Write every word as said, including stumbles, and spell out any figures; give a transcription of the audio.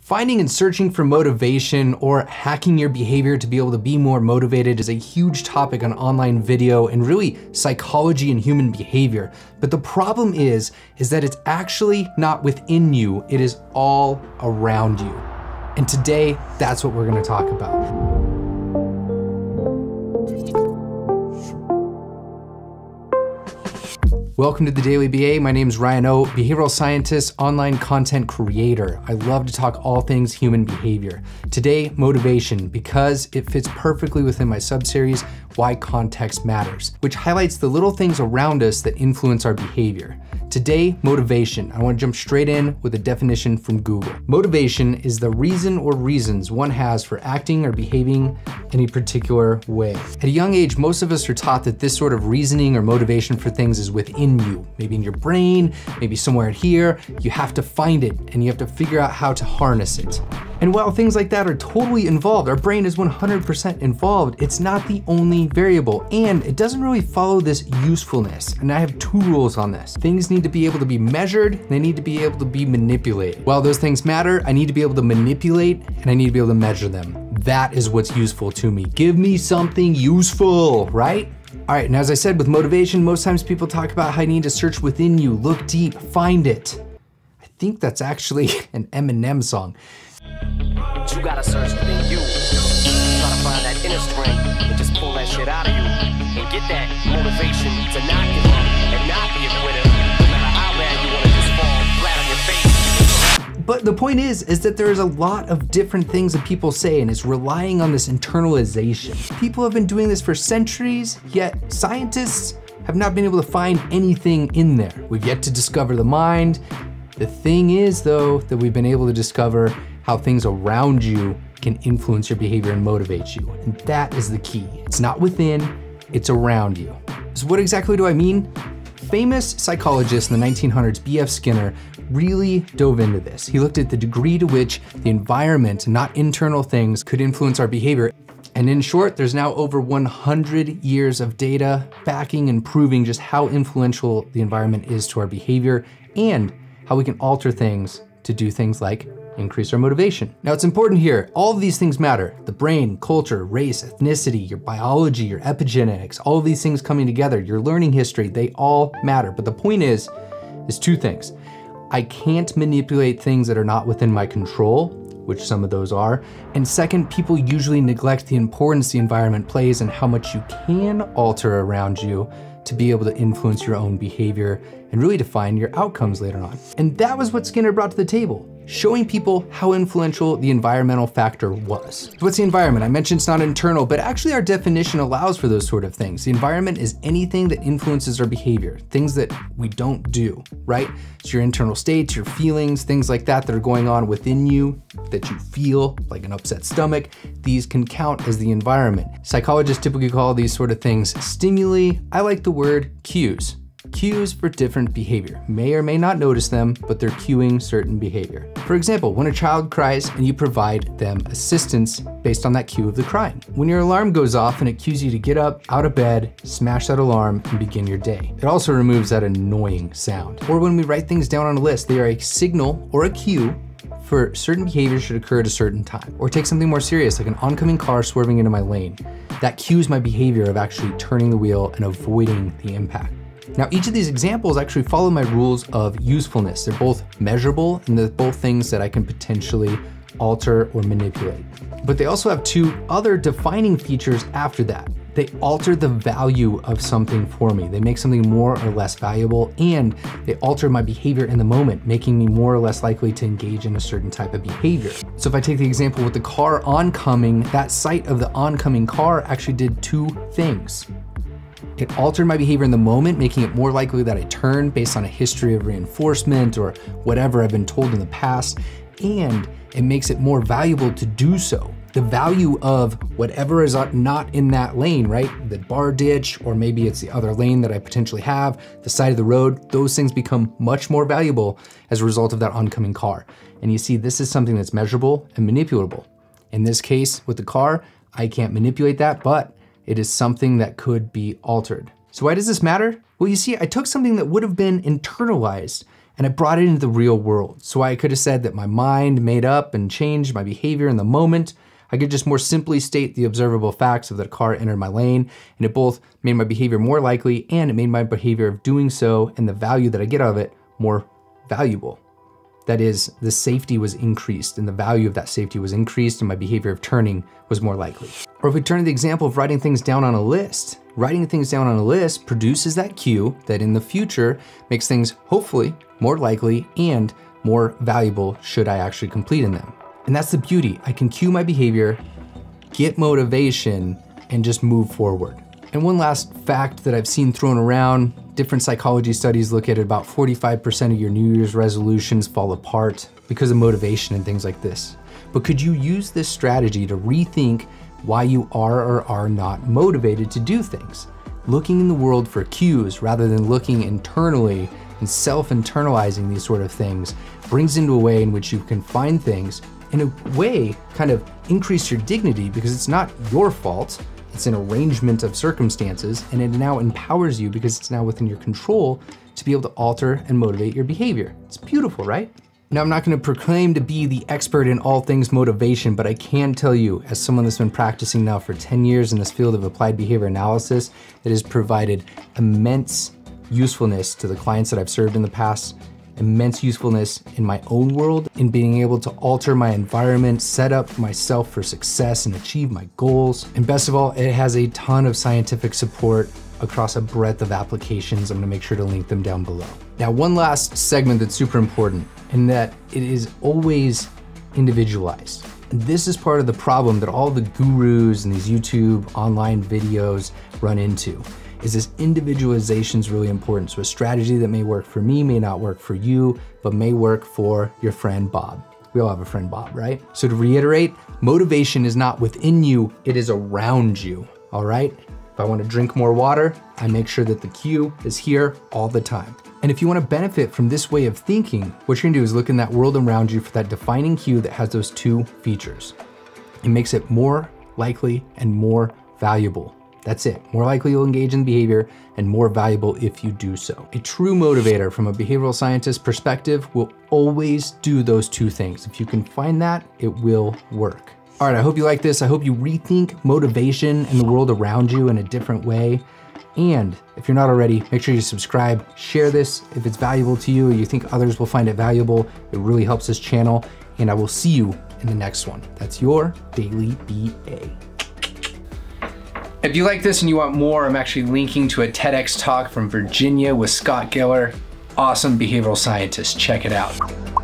Finding and searching for motivation or hacking your behavior to be able to be more motivated is a huge topic on online video and really psychology and human behavior. But the problem is, is that it's actually not within you, it is all around you. And today, that's what we're gonna talk about. Welcome to the Daily B A. My name is Ryan O, behavioral scientist, online content creator. I love to talk all things human behavior. Today, motivation, because it fits perfectly within my subseries, Why Context Matters, which highlights the little things around us that influence our behavior. Today, motivation. I want to jump straight in with a definition from Google. Motivation is the reason or reasons one has for acting or behaving in a particular way. At a young age, most of us are taught that this sort of reasoning or motivation for things is within you, maybe in your brain, maybe somewhere here. You have to find it and you have to figure out how to harness it. And while things like that are totally involved, our brain is one hundred percent involved, it's not the only variable, and it doesn't really follow this usefulness. And I have two rules on this. Things need to be able to be measured, and they need to be able to be manipulated. While those things matter, I need to be able to manipulate, and I need to be able to measure them. That is what's useful to me. Give me something useful, right? All right, and as I said with motivation, most times people talk about how you need to search within you, look deep, find it. I think that's actually an Eminem song. You gotta search within you. Try to find that inner strength and just pull that shit out of you and get that motivation to not give up and not be a quitter, no matter how bad you wanna just fall flat on your face. But the point is, is that there's a lot of different things that people say, and it's relying on this internalization. People have been doing this for centuries, yet scientists have not been able to find anything in there. We've yet to discover the mind. The thing is, though, that we've been able to discover how things around you can influence your behavior and motivate you. And that is the key. It's not within, it's around you. So what exactly do I mean? Famous psychologist in the nineteen hundreds, B F Skinner, really dove into this. He looked at the degree to which the environment, not internal things, could influence our behavior. And in short, there's now over one hundred years of data backing and proving just how influential the environment is to our behavior and how we can alter things to do things like increase our motivation. Now it's important here, all of these things matter. The brain, culture, race, ethnicity, your biology, your epigenetics, all of these things coming together, your learning history, they all matter. But the point is, is two things. I can't manipulate things that are not within my control, which some of those are. And second, people usually neglect the importance the environment plays and how much you can alter around you to be able to influence your own behavior and really define your outcomes later on. And that was what Skinner brought to the table, showing people how influential the environmental factor was. What's the environment? I mentioned it's not internal, but actually our definition allows for those sort of things. The environment is anything that influences our behavior, things that we don't do, right? It's your internal states, your feelings, things like that that are going on within you that you feel, like an upset stomach. These can count as the environment. Psychologists typically call these sort of things stimuli. I like the word cues. Cues for different behavior. May or may not notice them, but they're cueing certain behavior. For example, when a child cries and you provide them assistance based on that cue of the crying. When your alarm goes off and it cues you to get up, out of bed, smash that alarm, and begin your day. It also removes that annoying sound. Or when we write things down on a list, they are a signal or a cue for certain behaviors should occur at a certain time. Or take something more serious, like an oncoming car swerving into my lane. That cues my behavior of actually turning the wheel and avoiding the impact. Now, each of these examples actually follow my rules of usefulness. They're both measurable and they're both things that I can potentially alter or manipulate. But they also have two other defining features after that. They alter the value of something for me. They make something more or less valuable, and they alter my behavior in the moment, making me more or less likely to engage in a certain type of behavior. So if I take the example with the car oncoming, that sight of the oncoming car actually did two things. It altered my behavior in the moment, making it more likely that I turn based on a history of reinforcement or whatever I've been told in the past, and it makes it more valuable to do so. The value of whatever is not in that lane, right? The bar ditch, or maybe it's the other lane that I potentially have, the side of the road, those things become much more valuable as a result of that oncoming car. And you see, this is something that's measurable and manipulable. In this case, with the car, I can't manipulate that, but it is something that could be altered. So why does this matter? Well, you see, I took something that would have been internalized and I brought it into the real world. So I could have said that my mind made up and changed my behavior in the moment. I could just more simply state the observable facts of that a car entered my lane, and it both made my behavior more likely and it made my behavior of doing so and the value that I get out of it more valuable. That is, the safety was increased and the value of that safety was increased and my behavior of turning was more likely. Or if we turn to the example of writing things down on a list, writing things down on a list produces that cue that in the future makes things hopefully more likely and more valuable should I actually complete in them. And that's the beauty. I can cue my behavior, get motivation, and just move forward. And one last fact that I've seen thrown around, different psychology studies look at about forty-five percent of your New Year's resolutions fall apart because of motivation and things like this. But could you use this strategy to rethink why you are or are not motivated to do things? Looking in the world for cues rather than looking internally and self-internalizing these sort of things brings into a way in which you can find things in a way kind of increase your dignity because it's not your fault. It's an arrangement of circumstances, and it now empowers you because it's now within your control to be able to alter and motivate your behavior. It's beautiful, right? Now, I'm not gonna proclaim to be the expert in all things motivation, but I can tell you, as someone that's been practicing now for ten years in this field of applied behavior analysis, that has provided immense usefulness to the clients that I've served in the past, immense usefulness in my own world, in being able to alter my environment, set up myself for success and achieve my goals. And best of all, it has a ton of scientific support across a breadth of applications. I'm gonna make sure to link them down below. Now, one last segment that's super important, in that it is always individualized. And this is part of the problem that all the gurus and these YouTube online videos run into. Is this individualization is really important. So a strategy that may work for me may not work for you, but may work for your friend Bob. We all have a friend Bob, right? So to reiterate, motivation is not within you, it is around you, all right? If I want to drink more water, I make sure that the cue is here all the time. And if you want to benefit from this way of thinking, what you're gonna do is look in that world around you for that defining cue that has those two features. It makes it more likely and more valuable. That's it. More likely you'll engage in behavior and more valuable if you do so. A true motivator from a behavioral scientist perspective will always do those two things. If you can find that, it will work. All right, I hope you like this. I hope you rethink motivation and the world around you in a different way. And if you're not already, make sure you subscribe, share this if it's valuable to you or you think others will find it valuable. It really helps this channel. And I will see you in the next one. That's your Daily B A. If you like this and you want more, I'm actually linking to a TEDx talk from Virginia with Scott Giller. Awesome behavioral scientist, check it out.